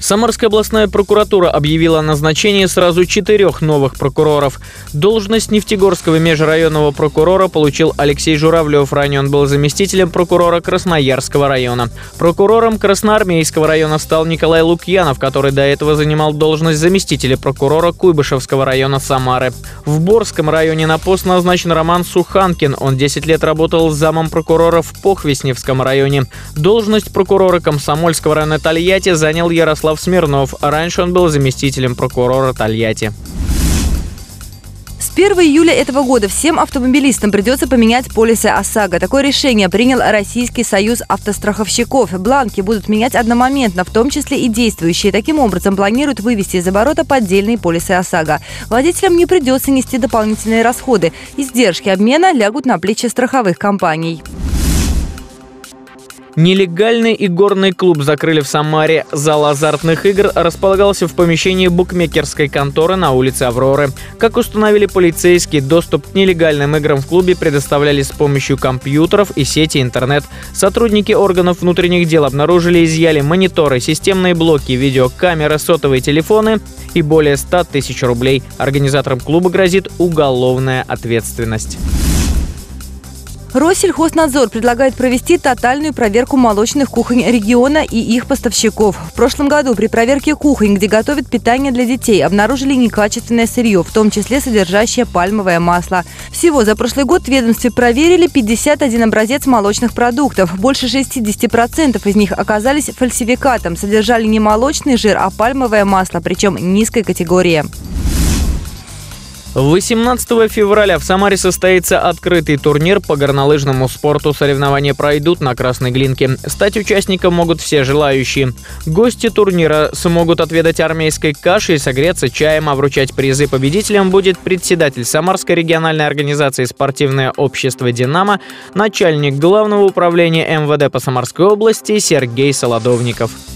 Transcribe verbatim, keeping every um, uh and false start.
Самарская областная прокуратура объявила о назначении сразу четырех новых прокуроров. Должность Нефтегорского межрайонного прокурора получил Алексей Журавлев. Ранее он был заместителем прокурора Красноярского района. Прокурором Красноармейского района стал Николай Лукьянов, который до этого занимал должность заместителя прокурора Куйбышевского района Самары. В Борском районе на пост назначен Роман Суханкин. Он десять лет работал замом прокурора в Похвесневском районе. Должность прокурора Комсомольского района Тольятти занял Ярослав Смирнов. Раньше он был заместителем прокурора Тольятти. С первого июля этого года всем автомобилистам придется поменять полисы ОСАГО. Такое решение принял Российский союз автостраховщиков. Бланки будут менять одномоментно, в том числе и действующие. Таким образом, планируют вывести из оборота поддельные полисы ОСАГО. Водителям не придется нести дополнительные расходы. Издержки обмена лягут на плечи страховых компаний. Нелегальный игорный клуб закрыли в Самаре. Зал азартных игр располагался в помещении букмекерской конторы на улице Авроры. Как установили полицейские, доступ к нелегальным играм в клубе предоставляли с помощью компьютеров и сети интернет. Сотрудники органов внутренних дел обнаружили и изъяли мониторы, системные блоки, видеокамеры, сотовые телефоны и более ста тысяч рублей. Организаторам клуба грозит уголовная ответственность. Россельхознадзор предлагает провести тотальную проверку молочных кухонь региона и их поставщиков. В прошлом году при проверке кухонь, где готовят питание для детей, обнаружили некачественное сырье, в том числе содержащее пальмовое масло. Всего за прошлый год в ведомстве проверили пятьдесят один образец молочных продуктов. Больше шестидесяти процентов из них оказались фальсификатом, содержали не молочный жир, а пальмовое масло, причем низкой категории. восемнадцатого февраля в Самаре состоится открытый турнир по горнолыжному спорту. Соревнования пройдут на Красной Глинке. Стать участником могут все желающие. Гости турнира смогут отведать армейской каши и согреться чаем, а вручать призы победителям будет председатель Самарской региональной организации «Спортивное общество «Динамо», начальник Главного управления эм вэ дэ по Самарской области Сергей Солодовников.